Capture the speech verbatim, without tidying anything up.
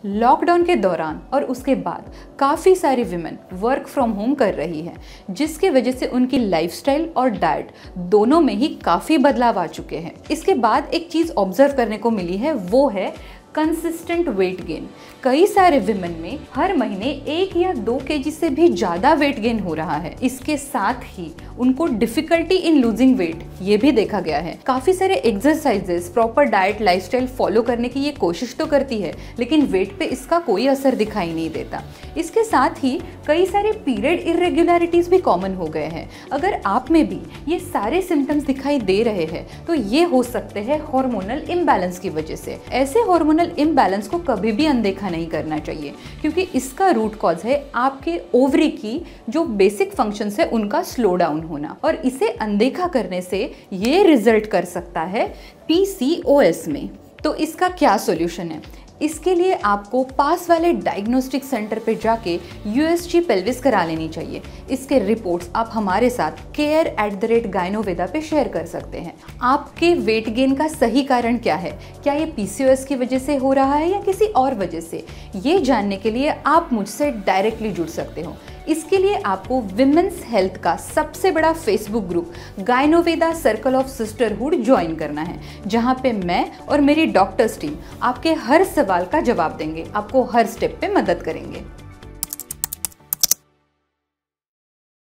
Lockdown के दौरान और उसके बाद काफ़ी सारी विमेन वर्क फ्रॉम होम कर रही हैं, जिसकी वजह से उनकी लाइफस्टाइल और डाइट दोनों में ही काफ़ी बदलाव आ चुके हैं। इसके बाद एक चीज़ ऑब्जर्व करने को मिली है, वो है कंसिस्टेंट वेट गेन। कई सारे विमेन में हर महीने एक या दो केजी से भी ज़्यादा वेट गेन हो रहा है। इसके साथ ही उनको डिफिकल्टी इन लूजिंग वेट ये भी देखा गया है। काफ़ी सारे exercises, proper diet, lifestyle follow करने की ये कोशिश तो करती है, लेकिन वेट पे इसका कोई असर दिखाई नहीं देता। इसके साथ ही कई सारे पीरियड इरेगुलरिटीज़ भी कॉमन हो गए हैं। अगर आप में भी ये सारे सिम्टम्स दिखाई दे रहे हैं तो ये हो सकते हैं हार्मोनल इम्बैलेंस की वजह से। ऐसे हार्मोनल इम्बैलेंस को कभी भी अनदेखा नहीं करना चाहिए, क्योंकि इसका रूट कॉज है आपके ओवरी की जो बेसिक फंक्शंस है उनका स्लो डाउन होना, और इसे अनदेखा करने से ये रिजल्ट कर सकता है पीसीओएस में। तो इसका क्या सॉल्यूशन है? इसके लिए आपको पास वाले डायग्नोस्टिक सेंटर पे जाके यूएसजी पेल्विस करा लेनी चाहिए। इसके रिपोर्ट्स आप हमारे साथ care at the rate Gynoveda पे शेयर कर सकते हैं। आपके वेट गेन का सही कारण क्या है? क्या ये पीसीओएस की वजह से हो रहा है या किसी और वजह से? ये जानने के लिए आप मुझसे डायरेक्टली जुड़ सकते हो। इसके लिए आपको विमेंस हेल्थ का सबसे बड़ा Facebook group Gynoveda circle of sisterhood join करना है, जहां पे मैं और मेरी डॉक्टर्स टीम आपके हर सवाल का जवाब देंगे, आपको हर स्टेप पे मदद करेंगे।